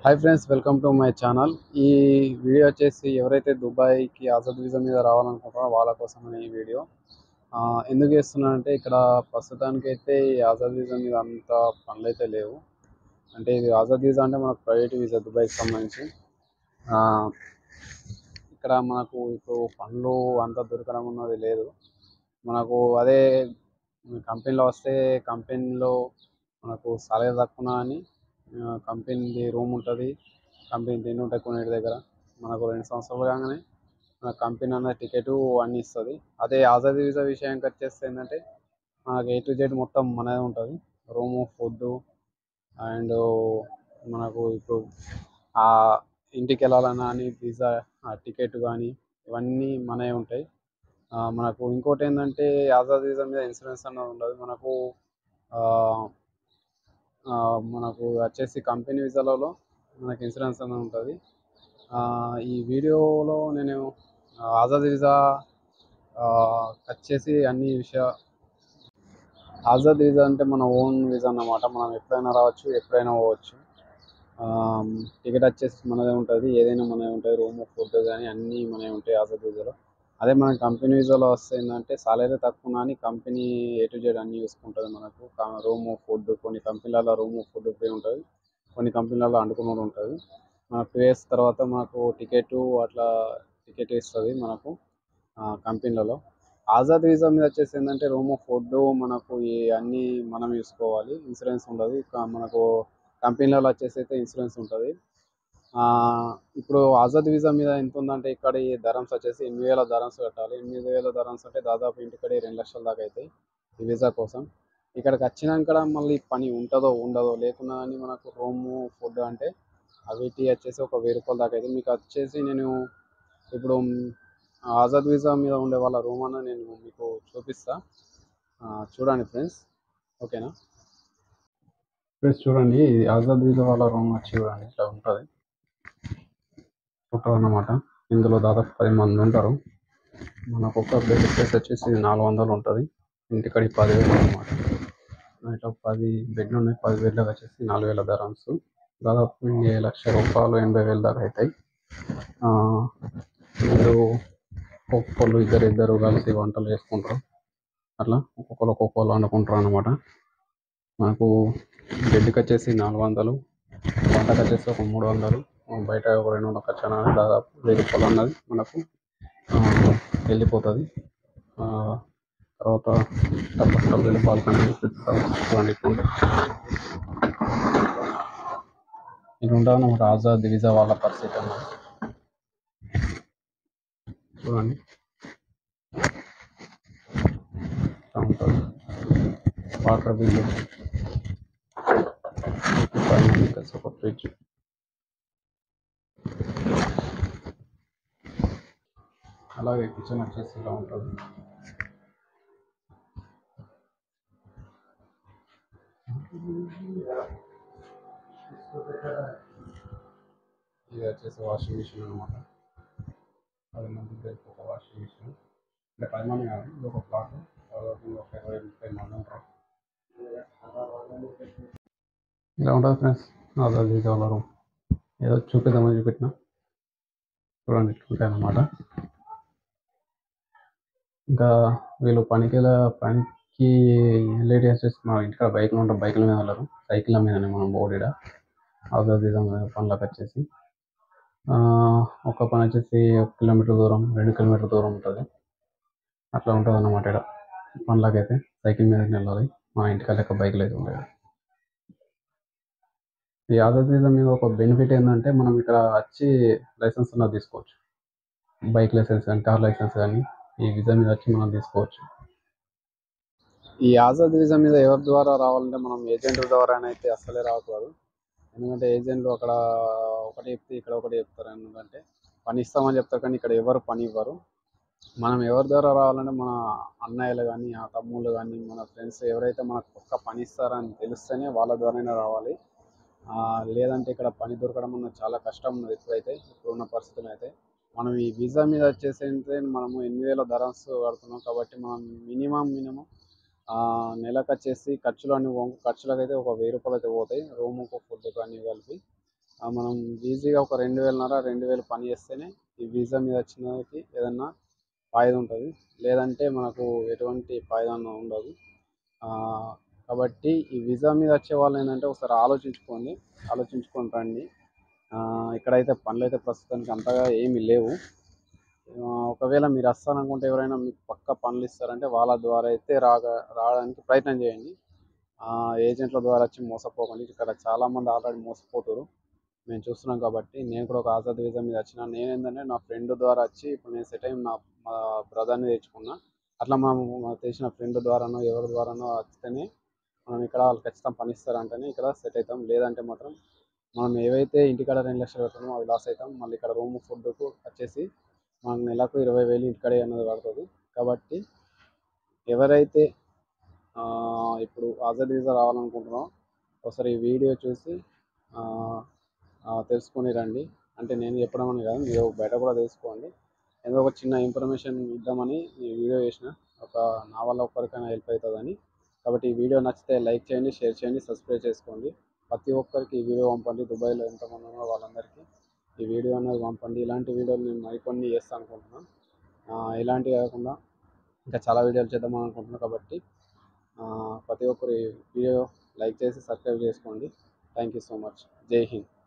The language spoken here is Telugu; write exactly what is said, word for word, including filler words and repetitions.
Hi friends, welcome to my channel. ఈ వీడియో వచ్చేసి ఎవరైతే దుబాయ్కి ఆజాద్ వీసా మీద రావాలనుకుంటారో వాళ్ళ కోసమని ఈ వీడియో. ఆ, ఎందుకు చేస్తున్నానంటే ఇక్కడ ప్రస్తుతానికైతే ఈ ఆజాద్ వీసా మీద అంత పనులు అయితే లేవు. అంటే ఇది ఆజాద్ వీసా అంటే మనకు ప్రైవేట్ వీసా దుబాయ్కి సంబంధించి. ఆ, ఇక్కడ మనకు ఇప్పుడు పనులు అంత దొరకడం ఉన్నది లేదు. మనకు అదే కంపెనీలో వస్తే కంపెనీలో మనకు సాలరీ తక్కువ అని కంపెనీ రూమ్ ఉంటుంది, కంపెనీ తిండి ఉంటాయి కొన్నిటి దగ్గర. మనకు రెండు సంవత్సరాలు కాగానే మన కంపెనీ అన్న టికెట్ అన్నీ ఇస్తుంది. అదే ఆజాద్ వీసా విషయానికి వచ్చేస్తే ఏంటంటే మనకు ఏ టు జెడ్ మొత్తం మనదే ఉంటుంది. రూము, ఫుడ్ అండ్ మనకు ఇప్పుడు ఆ ఇంటికి వెళ్ళాలన్నా అని వీసా టికెట్ కానీ ఇవన్నీ మనమే ఉంటాయి. ఆ, మనకు ఇంకోటి ఏంటంటే ఆజాద్ వీసా మీద ఇన్సూరెన్స్ అన్నది ఉండదు మనకు. ఆ, ఆ, మనకు వచ్చేసి కంపెనీ వీసాలలో మనకి ఇన్సూరెన్స్ అనేది ఉంటుంది. ఈ వీడియోలో నేను ఆజాద్ వీసా వచ్చేసి అన్ని విషయ ఆజాద్ వీసా అంటే మన ఓన్ వీసా అన్నమాట. మనం ఎప్పుడైనా రావచ్చు, ఎప్పుడైనా పోవచ్చు. టికెట్ వచ్చేసి మనదే ఉంటుంది, ఏదైనా మనదే ఉంటుంది. రూమ్, ఫుడ్ కానీ అన్నీ మనమే ఉంటాయి ఆజాద్ వీసాలో. అదే మన కంపెనీ వీసాలో వస్తే ఏంటంటే సాలరీ తక్కువ అని కంపెనీ ఏ టు జెడ్ అన్నీ చూసుకుంటుంది. మనకు రూము, ఫుడ్, కొన్ని కంపెనీలలో రూము, ఫుడ్ ఫ్రీ ఉంటుంది, కొన్ని కంపెనీలలో అండుకుని ఉంటుంది. మన టూ ఇయర్స్ తర్వాత మనకు టికెట్ అట్లా టికెట్ ఇస్తుంది మనకు కంపెనీలలో. ఆజాద్ వీసా మీద వచ్చేసి ఏంటంటే రూము, ఫుడ్ మనకు ఈ అన్నీ మనం చూసుకోవాలి, ఇన్సూరెన్స్ ఉండదు. మనకు కంపెనీలలో వచ్చేసి అయితే ఇన్సూరెన్స్ ఉంటుంది. ఇప్పుడు ఆజాద్ వీసా మీద ఎంత ఉందంటే ఇక్కడ ఈ ధరమ్స్ వచ్చేసి ఎనిమిది వేల ధరమ్స్ కట్టాలి. ఎనిమిది వేల ధరమ్స్ అంటే దాదాపు ఇంటికడే రెండు లక్షల దాకా అవుతాయి ఈ వీసా కోసం. ఇక్కడికి వచ్చినాక మళ్ళీ పని ఉంటుందో ఉండదో లేకున్నా అని మనకు రూము, ఫుడ్ అంటే వీటి వచ్చేసి ఒక వెయ్యి రూపాయల దాకా అయితే మీకు వచ్చేసి నేను ఇప్పుడు ఆజాద్ వీసా మీద ఉండే వాళ్ళ రూమ్ అన్న నేను మీకు చూపిస్తా. చూడండి ఫ్రెండ్స్, ఓకేనా ఫ్రెండ్స్? చూడండి, ఇది ఆజాద్ వీసా వాళ్ళ రూమ్ వచ్చి చూడండి ఇట్లా ఉంటుంది ఫోటో అన్నమాట. ఇందులో దాదాపు పది మంది ఉంటారు. మనకు ఒక బెడ్ స్పేస్ వచ్చేసి నాలుగు వందలు ఉంటుంది. ఇంటికడి పదివేలు అనమాట. ఇట్లా పది బెడ్లు ఉన్నాయి. పది బెడ్లకు వచ్చేసి నాలుగు వేల ధరమ్స్, దాదాపు ఏ లక్ష రూపాయలు ఎనభై వేలు దాకా అవుతాయి. వీళ్ళు ఒక్కొక్కరు ఇద్దరు ఇద్దరు కలిసి వంటలు చేసుకుంటారు. అట్లా ఒక్కొక్కరు ఒక్కొక్కరు వండుకుంటారు అన్నమాట. మనకు బెడ్కి వచ్చేసి నాలుగు వందలు, వంటకు వచ్చేసి ఒక మూడు వందలు, బయట ఒక రెండు వందల ఖర్చు అనేది దాదాపు వెయ్యి రూపాయలు అన్నది మనకు వెళ్ళిపోతుంది. తర్వాత తప్పకుండా వెళ్ళిపోవాలని చూడండి. ఇది ఉంటుంది అన్నమాట ఆజాద్ వీసా వాళ్ళ పరిస్థితి అన్నమాట. చూడండి ఉంటుంది వాటర్ బిల్లు, ఒక ఫ్రిడ్జ్, అలాగే కిచెన్ వచ్చేసి ఇలా ఉంటుంది. ఇది వచ్చేసి వాషింగ్ మిషన్ అనమాట. పది మందికి ఒక వాషింగ్ మిషన్, అంటే పది మంది కాదు, ఇది ఒక ప్లాట్. ఒక ఇరవై ముప్పై మంది ఉంటారు. ఇలా ఉంటుంది ఫ్రెండ్స్ ఆజాద్ వీసా వాళ్ళ రూమ్. ఏదో చూపిద్దామని చూపెట్టిన, చూడండి ఇట్లుంటాయి అన్నమాట. ఇంకా వీళ్ళు పనికి పనికి లేడీ వచ్చేసి మా ఇంటికాడ బైక్లు ఉంటాం, బైకుల మీద వెళ్ళరు, సైకిళ్ళ మీదనే మనం బోర్డు ఆజాద్ వీసా పనులకు వచ్చేసి. ఒక పని వచ్చేసి ఒక కిలోమీటర్ దూరం, రెండు కిలోమీటర్ దూరం ఉంటుంది. అట్లా ఉంటుంది అన్నమాట. ఇక్కడ పనులకు అయితే సైకిల్ మీద వెళ్ళాలి, మా ఇంటికాడ లెక్క బైక్లు అయితే ఉంటాయి. ఈ ఆజాద్ వీసా మీద ఒక బెనిఫిట్ ఏంటంటే మనం ఇక్కడ వచ్చి లైసెన్స్ ఉన్నది తీసుకోవచ్చు. బైక్ లైసెన్స్ కానీ కార్ లైసెన్స్ కానీ ఈ వీసా మీద వచ్చి మనం తీసుకోవచ్చు. ఈ ఆజాద్ వీసా మీద ఎవరి ద్వారా రావాలంటే మనం ఏజెంట్ ద్వారా అయితే అస్సలే రాకూడదు. ఎందుకంటే ఏజెంట్లు అక్కడ ఒకటి చెప్తే ఇక్కడ ఒకటి చెప్తారు. ఎందుకంటే పని ఇస్తామని చెప్తారు కానీ ఇక్కడ ఎవరు పని ఇవ్వరు. మనం ఎవరి ద్వారా రావాలంటే మన అన్నయ్యలు కానీ, ఆ తమ్ముళ్ళు కానీ, మన ఫ్రెండ్స్ ఎవరైతే మనకు ఒక్క పని ఇస్తారని తెలిస్తేనే వాళ్ళ ద్వారానే రావాలి. లేదంటే ఇక్కడ పని దొరకడం అన్నది చాలా కష్టం ఉన్నది ఇప్పుడైతే, ఇప్పుడున్న పరిస్థితులు అయితే. మనం ఈ వీసా మీద వచ్చేసి మనము ఎనిమిది వేల ధరమ్స్ కడుతున్నాం కాబట్టి మనం మినిమం మినిమం నెలకు వచ్చేసి ఖర్చులు అన్ని ఖర్చులకు అయితే ఒక వెయ్యి రూపాయలు అయితే పోతాయి, రూముకు ఫుడ్ కానీ కలిపి. ఆ, మనం ఈజీగా ఒక రెండు వేలన్నర రెండు వేలు పని చేస్తేనే ఈ వీసా మీద వచ్చినకి ఏదన్నా ఫాయిదా ఉంటుంది. లేదంటే మనకు ఎటువంటి ఫాయిదా ఉండదు. ఆ, కాబట్టి ఈ వీసా మీద వచ్చే వాళ్ళు ఏంటంటే ఒకసారి ఆలోచించుకోండి, ఆలోచించుకొని రండి. ఆ, ఇక్కడైతే పనులు అయితే ప్రస్తుతానికి అంతగా ఏమీ లేవు. ఆ, ఒకవేళ మీరు వస్తారనుకుంటే ఎవరైనా మీకు పక్క పనులు ఇస్తారంటే వాళ్ళ ద్వారా అయితే రాగా రావడానికి ప్రయత్నం చేయండి. ఆ, ఏజెంట్ల ద్వారా వచ్చి మోసపోకండి. ఇక్కడ చాలామంది ఆల్రెడీ మోసపోతారు, మేము చూస్తున్నాం. కాబట్టి నేను కూడా ఒక ఆజాద్ వీసా మీద వచ్చిన. నేను ఏంటంటే నా ఫ్రెండ్ ద్వారా వచ్చి ఇప్పుడు నేను సెట్ అయిన నా మా బ్రదర్ని తెచ్చుకున్నా. అట్లా మనం మనకు తెలిసిన ఫ్రెండ్ ద్వారానో ఎవరి ద్వారానో వస్తేనే మనం ఇక్కడ వాళ్ళు ఖచ్చితంగా పని ఇస్తారంటేనే ఇక్కడ సెట్ అవుతాం. లేదంటే మాత్రం మనం ఏవైతే ఇంటికాడ రెండు లక్షలు పెడతామో అవి లాస్ అవుతాం. మళ్ళీ ఇక్కడ రూమ్ ఫుడ్కు వచ్చేసి మనకు నెలకు ఇరవై వేలు ఇంటికాడే అన్నది పడుతుంది. కాబట్టి ఎవరైతే ఆ, ఇప్పుడు ఆజాద్ వీసా రావాలనుకుంటున్నారో ఒకసారి ఈ వీడియో చూసి ఆ, ఆ, తెలుసుకొని రండి. అంటే నేను చెప్పడం అని కాదు, మీరు బయట కూడా తెలుసుకోండి. ఏదో ఒక చిన్న ఇన్ఫర్మేషన్ ఇద్దామని ఈ వీడియో చేసిన. ఒక నా వల్ల ఒక్కరికైనా హెల్ప్ అవుతుందని. కాబట్టి ఈ వీడియో నచ్చితే లైక్ చేయండి, షేర్ చేయండి, సబ్స్క్రైబ్ చేసుకోండి. ప్రతి ఒక్కరికి ఈ వీడియో పంపండి. దుబాయ్లో ఎంతమంది ఉన్నారో వాళ్ళందరికీ ఈ వీడియో అనేది పంపండి. ఇలాంటి వీడియోలు నేను మరికొన్ని చేస్తాను అనుకుంటున్నాను. ఆ, ఇలాంటివి కాకుండా ఇంకా చాలా వీడియోలు చేద్దాం అనుకుంటున్నాను. కాబట్టి ఆ, ప్రతి ఒక్కరు ఈ వీడియో లైక్ చేసి సబ్స్క్రైబ్ చేసుకోండి. Thank you so much. జై హింద్.